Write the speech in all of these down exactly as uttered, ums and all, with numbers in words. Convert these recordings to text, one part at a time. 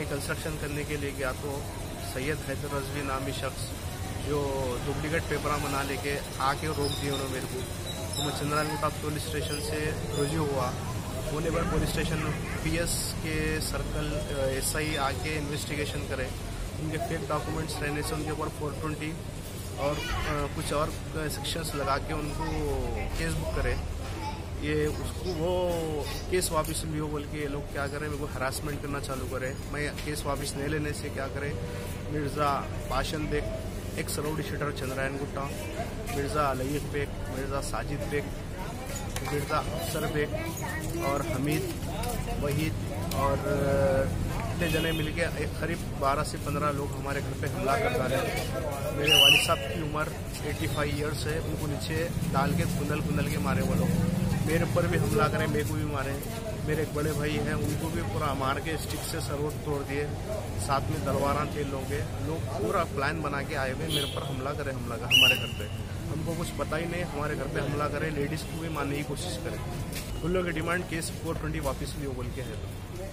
Construction करने के लिए गया तो सैयद हैदर रजवी नामी शख्स जो डुप्लीकेट पेपर बना लेके आके रोक दिए उन्होंने मेरे को। तो मैं चंद्रायन गुट्टा पुलिस स्टेशन से रुजू हुआ। होने पर पुलिस स्टेशन पीएस के सर्कल एसआई आके इन्वेस्टिगेशन करे। उनके फेक डॉक्यूमेंट्स रहने से उनके ऊपर फोर ट्वेंटी और कुछ और सेक्शंस लगा के उनको केस बुक करे। ये उसको वो केस वापस लियो बोल के ये लोग क्या करें, मेरे को हरासमेंट करना चालू करे। मैं केस वापस नहीं लेने से क्या करें, Mirza Pashan Baig, ex rowdy sheeter Chandrayan Gutta, Mirza Alaik Baig, Mirza Sajid Baig, Mirza Afsar Baig और हमीद वहीद और इतने जने मिलके एक करीब बारह से पंद्रह लोग हमारे घर पे हमला कर डाले। मेरे वालिद साहब की उम्र पचासी इयर्स है, उनको नीचे डाल के कुंदल कुंदल के मारे वो लोग। मेरे ऊपर भी हमला करें, मेरे को भी मारे। मेरे एक बड़े भाई हैं, उनको भी पूरा मार के स्टिक से सरोट तोड़ दिए। साथ में तलवारा थे लोगे लोग पूरा प्लान बना के आए हुए मेरे ऊपर हमला करे हमला का हमारे घर पे। हमको कुछ पता ही नहीं, हमारे घर पे हमला करे, लेडीज़ को भी मारने की कोशिश करे। उन लोगों की डिमांड केस फोर ट्वेंटी वापस लियो बोल के है।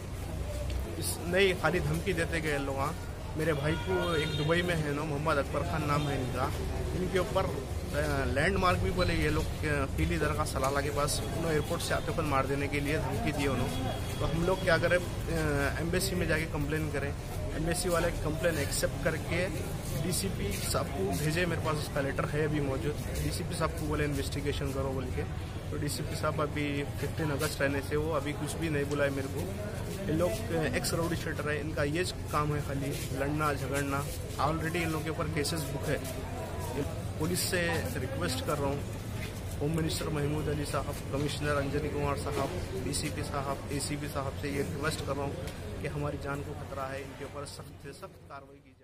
इस नई खाली धमकी देते गए लोग। हाँ, मेरे भाई को एक दुबई में है ना, मोहम्मद अकबर खान नाम है इनका, इनके ऊपर लैंडमार्क भी बोले ये लोग पीली दरगाह सलाला के पास उन्होंने एयरपोर्ट से आते पर मार देने के लिए धमकी दी उन्होंने। तो हम लोग क्या करें, एम्बेसी में जाके कंप्लेन करें। एम्बेसी वाले कंप्लेन एक्सेप्ट करके डीसीपी साहब को भेजे। मेरे पास उसका लेटर है अभी मौजूद। डीसीपी साहब को बोले इन्वेस्टिगेशन करो बोल के। तो डीसीपी साहब अभी फिफ्टीन अगस्त रहने से वो अभी कुछ भी नहीं बुलाए मेरे को। ये लोग एक्स राउडी शीटर है, इनका ये काम है खाली लड़ना झगड़ना। ऑलरेडी इन लोगों के ऊपर केसेस बुक है। पुलिस से रिक्वेस्ट कर रहा हूँ, होम मिनिस्टर महमूद अली साहब, कमिश्नर अंजनी कुमार साहब, डीसीपी साहब, एसीपी साहब से ये रिक्वेस्ट कर रहा हूँ कि हमारी जान को खतरा है, इनके ऊपर सख्त से सख्त कार्रवाई की जाए।